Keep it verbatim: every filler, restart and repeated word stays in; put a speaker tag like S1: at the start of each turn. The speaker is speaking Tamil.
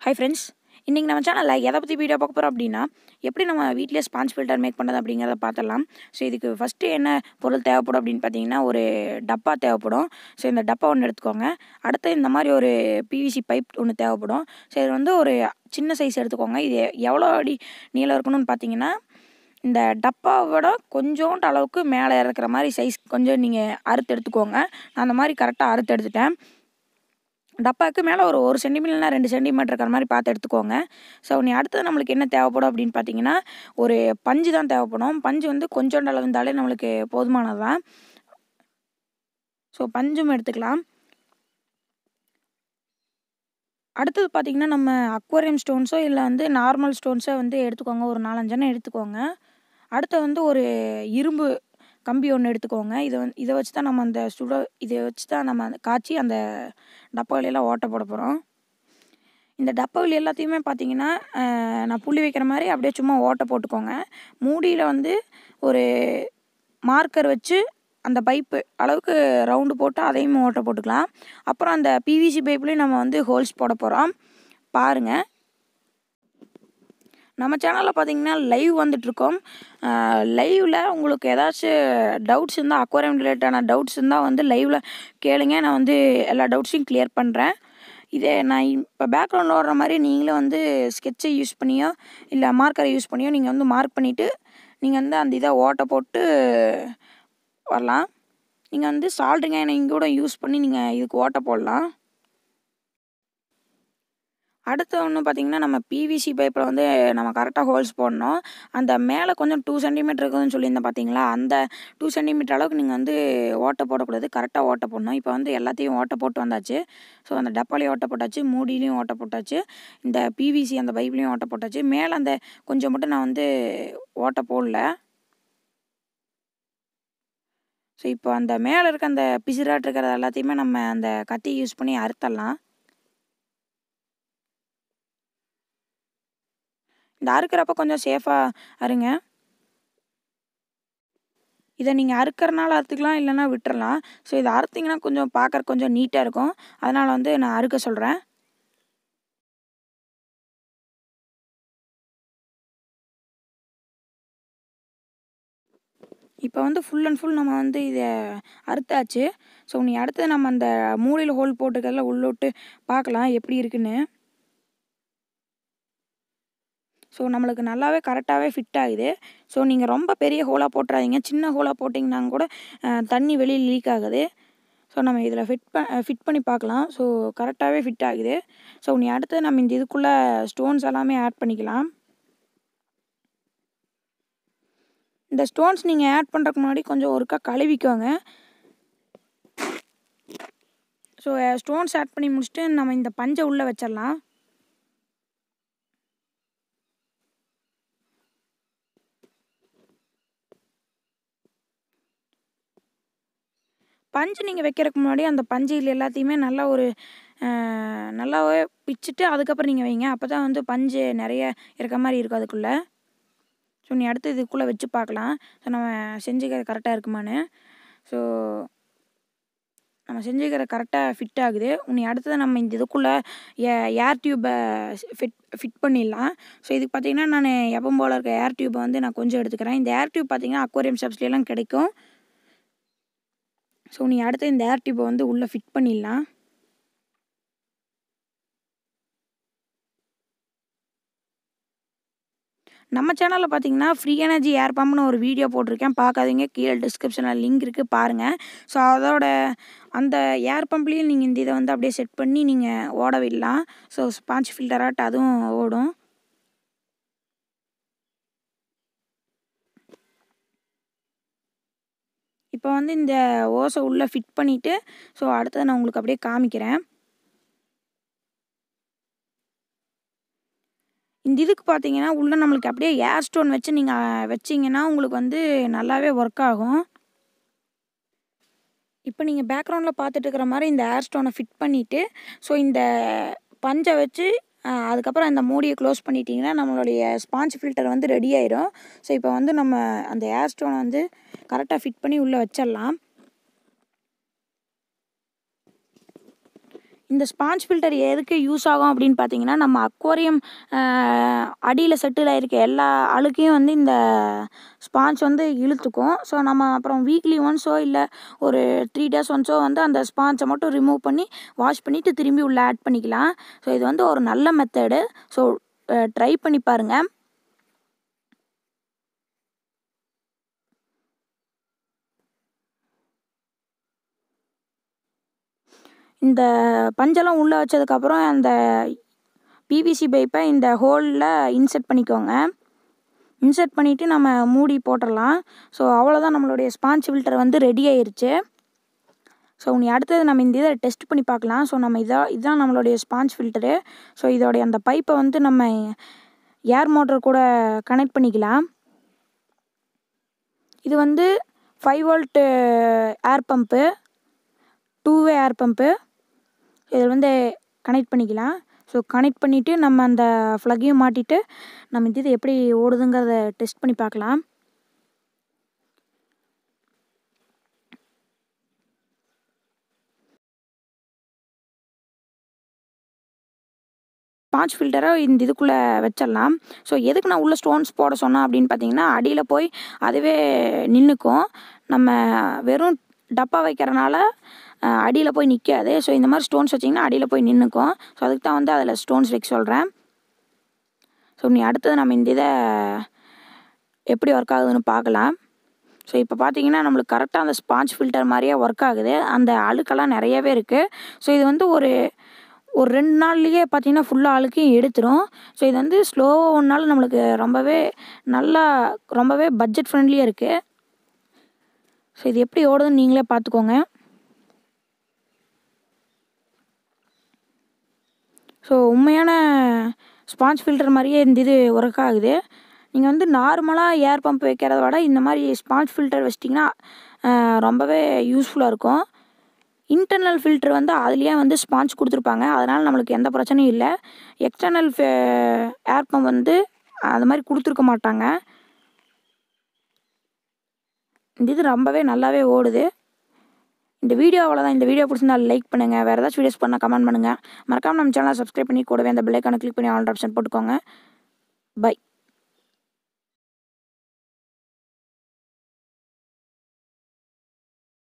S1: ஹாய் ஃப்ரெண்ட்ஸ், இன்றைக்கி நம்ம சேனலில் எதை பற்றி வீடியோ பார்க்க போகிறோம் அப்படின்னா, எப்படி நம்ம வீட்டிலே ஸ்பாஞ்ச் ஃபில்டர் மேக் பண்ணுறது அப்படிங்கிறத பார்த்துடலாம். ஸோ இதுக்கு ஃபஸ்ட்டு என்ன பொருள் தேவைப்படும் அப்படின்னு பார்த்தீங்கன்னா, ஒரு டப்பா தேவைப்படும். ஸோ இந்த டப்பா ஒன்று எடுத்துக்கோங்க. அடுத்து இந்த மாதிரி ஒரு பிவிசி பைப் ஒன்று தேவைப்படும். ஸோ இது வந்து ஒரு சின்ன சைஸ் எடுத்துக்கோங்க. இது எவ்வளோ அடி நீளம் இருக்கணும்னு பார்த்தீங்கன்னா, இந்த டப்பாவோட கொஞ்சோண்டு அளவுக்கு மேலே இருக்கிற மாதிரி சைஸ் கொஞ்சம் நீங்கள் அறுத்து எடுத்துக்கோங்க. நான் அந்த மாதிரி கரெக்டாக அறுத்து எடுத்துட்டேன். டப்பாவுக்கு மேலே ஒரு ஒரு சென்டிமீட்டர் இல்லைனா ரெண்டு சென்டிமீட்டர் இருக்கிற மாதிரி பார்த்து எடுத்துக்கோங்க. ஸோ நீ அடுத்தது நம்மளுக்கு என்ன தேவைப்படும் அப்படின்னு பார்த்தீங்கன்னா, ஒரு பஞ்சு தான் தேவைப்படும். பஞ்சு வந்து கொஞ்சோண்டு அளவு இருந்தாலே நம்மளுக்கு போதுமானது தான். ஸோ பஞ்சும் எடுத்துக்கலாம். அடுத்தது பார்த்திங்கன்னா, நம்ம அக்வாரியம் ஸ்டோன்ஸோ இல்லை வந்து நார்மல் ஸ்டோன்ஸோ வந்து எடுத்துக்கோங்க. ஒரு நாலஞ்செண்ணம் எடுத்துக்கோங்க. அடுத்து வந்து ஒரு இரும்பு கம்பி ஒன்று எடுத்துக்கோங்க. இதை வந்து இதை வச்சு தான் நம்ம அந்த சுட இதை வச்சு தான் நம்ம காய்ச்சி அந்த டப்பாவிலெல்லாம் ஓட்டை போட போகிறோம். இந்த டப்பாவில் எல்லாத்தையுமே பார்த்திங்கன்னா, நான் புள்ளி வைக்கிற மாதிரி அப்படியே சும்மா ஓட்டை போட்டுக்கோங்க. மூடியில் வந்து ஒரு மார்க்கர் வச்சு அந்த பைப்பு அளவுக்கு ரவுண்டு போட்டு அதையும் ஓட்டை போட்டுக்கலாம். அப்புறம் அந்த பிவிசி பைப்லேயும் நம்ம வந்து ஹோல்ஸ் போட போகிறோம். பாருங்கள், நம்ம சேனலில் பார்த்திங்கன்னா லைவ் வந்துட்ருக்கோம். லைவில் உங்களுக்கு ஏதாச்சும் டவுட்ஸ் இருந்தால், அக்வாரியம் ரிலேட்டடான டவுட்ஸ் இருந்தால் வந்து லைவில் கேளுங்க. நான் வந்து எல்லா டவுட்ஸையும் கிளியர் பண்ணுறேன். இதே நான் இப்போ பேக்ரவுண்டில் வர்ற மாதிரி நீங்களும் வந்து ஸ்கெட்சை யூஸ் பண்ணியோ இல்லை மார்க்கரை யூஸ் பண்ணியோ நீங்கள் வந்து மார்க் பண்ணிவிட்டு நீங்கள் வந்து அந்த இதை ஓட்டை போட்டு வரலாம். நீங்கள் வந்து சால்ட்ரிங் அயனிங் கூட யூஸ் பண்ணி நீங்கள் இதுக்கு ஓட்டை போடலாம். அடுத்து ஒன்று பார்த்திங்கன்னா, நம்ம பிவிசி பைப்பில் வந்து நம்ம கரெக்டாக ஹோல்ஸ் போடணும். அந்த மேலே கொஞ்சம் டூ சென்டிமீட்டர் இருக்குதுன்னு சொல்லியிருந்தேன் பார்த்தீங்களா, அந்த டூ சென்டிமீட்டர் அளவுக்கு நீங்கள் வந்து ஓட்டை போடக்கூடாது. கரெக்டாக ஓட்டை போடணும். இப்போ வந்து எல்லாத்தையும் ஓட்டை போட்டு வந்தாச்சு. ஸோ அந்த டப்பாலையும் ஓட்டை போட்டாச்சு, மூடிலையும் ஓட்டை போட்டாச்சு, இந்த பிவிசி அந்த பைப்லேயும் ஓட்டை போட்டாச்சு. மேலே அந்த கொஞ்சம் மட்டும் நான் வந்து ஓட்டை போடல. ஸோ இப்போ அந்த மேலே இருக்க அந்த பிசிறாட்டு இருக்கிறது எல்லாத்தையுமே நம்ம அந்த கத்தி யூஸ் பண்ணி அறுத்தரலாம். இந்த அறுக்கிறப்ப கொஞ்சம் சேஃபாக அறுங்க. இதை நீங்கள் அறுக்கிறனால அறுத்துக்கலாம், இல்லைன்னா விட்டுறலாம். ஸோ இதை அறுத்திங்கன்னா கொஞ்சம் பார்க்குற கொஞ்சம் நீட்டாக இருக்கும். அதனால் வந்து நான் அறுக்க சொல்கிறேன். இப்போ வந்து ஃபுல் அண்ட் ஃபுல் நம்ம வந்து இதை அறுத்தாச்சு. ஸோ நீ அடுத்து நம்ம அந்த மூலையில் ஹோல் போட்டுக்கிறதுல உள்ள விட்டு பார்க்கலாம் எப்படி இருக்குன்னு. ஸோ நம்மளுக்கு நல்லாவே கரெக்டாகவே ஃபிட் ஆகுது. ஸோ நீங்கள் ரொம்ப பெரிய ஹோலாக போட்டுறாதீங்க. சின்ன ஹோலாக போட்டிங்கன்னா கூட தண்ணி வெளியில் லீக் ஆகுது. ஸோ நம்ம இதில் ஃபிட் ப ஃபிட் பண்ணி பார்க்கலாம். ஸோ கரெக்டாகவே ஃபிட் ஆகுது. ஸோ நீ அடுத்து நம்ம இந்த இதுக்குள்ளே ஸ்டோன்ஸ் எல்லாமே ஆட் பண்ணிக்கலாம். இந்த ஸ்டோன்ஸ் நீங்கள் ஆட் பண்ணுறதுக்கு முன்னாடி கொஞ்சம் ஒருக்கா கழுவிக்கோங்க. ஸோ ஸ்டோன்ஸ் ஆட் பண்ணி முடிச்சுட்டு நம்ம இந்த பஞ்சை உள்ளே வச்சிடலாம். பஞ்சு நீங்கள் வைக்கிறதுக்கு முன்னாடி அந்த பஞ்சில் எல்லாத்தையுமே நல்லா ஒரு நல்லாவே பிச்சுட்டு அதுக்கப்புறம் நீங்கள் வைங்க. அப்போ தான் வந்து பஞ்சு நிறைய இருக்க மாதிரி இருக்கும் அதுக்குள்ளே. ஸோ நீ அடுத்து இதுக்குள்ளே வச்சு பார்க்கலாம். ஸோ நம்ம செஞ்சுக்கிற கரெக்டாக இருக்குமான்னு. ஸோ நம்ம செஞ்சுக்கிற கரெக்டாக ஃபிட் ஆகுது. நீ அடுத்தது நம்ம இந்த இதுக்குள்ளே ஏ ஏர் டியூப்பை ஃபிட் ஃபிட் பண்ணிடலாம். ஸோ இதுக்கு பார்த்திங்கன்னா, நான் எப்பவும் போல் இருக்க ஏர் டியூப்பை வந்து நான் கொஞ்சம் எடுத்துக்கிறேன். இந்த ஏர் டியூப் பார்த்திங்கன்னா அக்வாரியம் ஷாப்ஸ்லாம் கிடைக்கும். ஸோ நீ அடுத்து இந்த ஏர் டியூப்பை வந்து உள்ளே ஃபிட் பண்ணிடலாம். நம்ம சேனலில் பார்த்தீங்கன்னா ஃப்ரீ எனர்ஜி ஏர் பம்ப்னு ஒரு வீடியோ போட்டிருக்கேன். பார்க்காதீங்க, கீழே டிஸ்கிரிப்ஷனில் லிங்க் இருக்குது, பாருங்கள். ஸோ அதோட அந்த ஏர் பம்ப்லேயும் நீங்கள் இந்த இதை வந்து அப்படியே செட் பண்ணி நீங்கள் ஓட விடலாம். ஸோ ஸ்பாஞ்ச் ஃபில்டராட்டு அதுவும் ஓடும். இப்போ வந்து இந்த ஓஸை உள்ளே ஃபிட் பண்ணிவிட்டு ஸோ அடுத்தது நான் உங்களுக்கு அப்படியே காமிக்கிறேன். இந்த இதுக்கு பார்த்தீங்கன்னா உள்ளே நம்மளுக்கு அப்படியே ஏர் ஸ்டோன் வச்சு நீங்கள் வச்சிங்கன்னா உங்களுக்கு வந்து நல்லாவே ஒர்க் ஆகும். இப்போ நீங்கள் பேக்ரவுண்டில் பார்த்துட்டு இருக்கிற மாதிரி இந்த ஏர் ஸ்டோனை ஃபிட் பண்ணிவிட்டு ஸோ இந்த பஞ்சை வச்சு அதுக்கப்புறம் அந்த மூடியை க்ளோஸ் பண்ணிட்டீங்கன்னா நம்மளுடைய ஸ்பாஞ்ச் ஃபில்டர் வந்து ரெடி ஆயிடும். ஸோ இப்போ வந்து நம்ம அந்த ஏர் ஸ்டோனை வந்து கரெக்டாக ஃபிட் பண்ணி உள்ளே வச்சிடலாம். இந்த ஸ்பாஞ்ச் ஃபில்டர் எதுக்கு யூஸ் ஆகும் அப்படின்னு பார்த்தீங்கன்னா, நம்ம அக்வாரியம் அடியில் செட்டில் ஆகிருக்க எல்லா அழுக்கையும் வந்து இந்த ஸ்பாஞ்ச் வந்து இழுத்துக்கும். ஸோ நம்ம அப்புறம் வீக்லி ஒன்ஸோ இல்லை ஒரு த்ரீ டேஸ் ஒன்ஸோ வந்து அந்த ஸ்பாஞ்சை மட்டும் ரிமூவ் பண்ணி வாஷ் பண்ணிவிட்டு திரும்பி உள்ளே ஆட் பண்ணிக்கலாம். ஸோ இது வந்து ஒரு நல்ல மெத்தடு. ஸோ ட்ரை பண்ணி பாருங்கள். இந்த பஞ்செல்லாம் உள்ளே வச்சதுக்கப்புறம் அந்த பிவிசி பைப்பை இந்த ஹோலில் இன்செர்ட் பண்ணிக்கோங்க. இன்செர்ட் பண்ணிவிட்டு நம்ம மூடி போட்டுடலாம். ஸோ அவ்வளோதான், நம்மளுடைய ஸ்பாஞ்ச் ஃபில்டர் வந்து ரெடி ஆயிருச்சு. ஸோ நீ அடுத்தது நம்ம இந்த இதை டெஸ்ட் பண்ணி பார்க்கலாம். ஸோ நம்ம இதான் இதுதான் நம்மளுடைய ஸ்பாஞ்ச் ஃபில்டரு. ஸோ இதோடைய அந்த பைப்பை வந்து நம்ம ஏர் மோட்டர் கூட கனெக்ட் பண்ணிக்கலாம். இது வந்து five volt air pump, two way air pump. இதில் வந்து கனெக்ட் பண்ணிக்கலாம். ஸோ கனெக்ட் பண்ணிவிட்டு நம்ம அந்த ஃப்ளக்கையும் மாட்டிட்டு நம்ம இந்த இது எப்படி ஓடுதுங்கிறத டெஸ்ட் பண்ணி பார்க்கலாம். ஸ்பாஞ்ச் ஃபில்டரை இந்த இதுக்குள்ளே வச்சிடலாம். ஸோ எதுக்கு நான் உள்ளே ஸ்டோன்ஸ் போட சொன்னேன் அப்படின்னு பார்த்தீங்கன்னா, அடியில் போய் அதுவே நின்றுக்கும். நம்ம வெறும் டப்பா வைக்கிறனால அடியில் போய் நிற்காது. ஸோ இந்த மாதிரி ஸ்டோன்ஸ் வச்சிங்கன்னா அடியில் போய் நின்றுக்கும். ஸோ அதுக்கு தான் வந்து அதில் ஸ்டோன்ஸ் வைக்க சொல்கிறேன். ஸோ நீ அடுத்தது நம்ம இந்த இதை எப்படி ஒர்க் ஆகுதுன்னு பார்க்கலாம். ஸோ இப்போ பார்த்தீங்கன்னா நம்மளுக்கு கரெக்டாக அந்த ஸ்பாஞ்ச் ஃபில்டர் மாதிரியே ஒர்க் ஆகுது. அந்த அழுக்கெல்லாம் நிறையவே இருக்குது. ஸோ இது வந்து ஒரு ஒரு ரெண்டு நாள்லேயே பார்த்தீங்கன்னா ஃபுல்லாக அழுக்கையும் எடுத்துரும். ஸோ இது வந்து ஸ்லோவாக ஒன்றால் நம்மளுக்கு ரொம்பவே நல்லா ரொம்பவே பட்ஜெட் ஃப்ரெண்ட்லியாக இருக்குது. ஸோ இது எப்படி ஓடுதுன்னு நீங்களே பார்த்துக்கோங்க. ஸோ உண்மையான ஸ்பாஞ்ச் ஃபில்டர் மாதிரியே இந்த இது ஒர்க் ஆகுது. நீங்கள் வந்து நார்மலாக ஏர் பம்ப் வைக்கிறத விட இந்த மாதிரி ஸ்பாஞ்ச் ஃபில்டர் வச்சிட்டிங்கன்னா ரொம்பவே யூஸ்ஃபுல்லாக இருக்கும். இன்டர்னல் ஃபில்ட்ரு வந்து அதுலேயே வந்து ஸ்பாஞ்ச் கொடுத்துருப்பாங்க. அதனால் நம்மளுக்கு எந்த பிரச்சனையும் இல்லை. எக்ஸ்டர்னல் ஏர் பம்ப் வந்து அது மாதிரி கொடுத்துருக்க மாட்டாங்க. இந்த இது ரொம்பவே நல்லாவே ஓடுது. இந்த வீடியோ அவ்வளோதான். இந்த வீடியோ பிடிச்சிருந்தா லைக் பண்ணுங்கள். வேறு ஏதாச்சும் வீடியோஸ் பண்ணால் கமெண்ட் பண்ணுங்கள். மறக்காமல் நம்ம சேனலை சப்ஸ்கிரைப் பண்ணி கூடவே அந்த பெல் ஐக்கானை கிளிக் பண்ணி ஆல் ஆப்ஷன் போட்டுக்கோங்க. பை.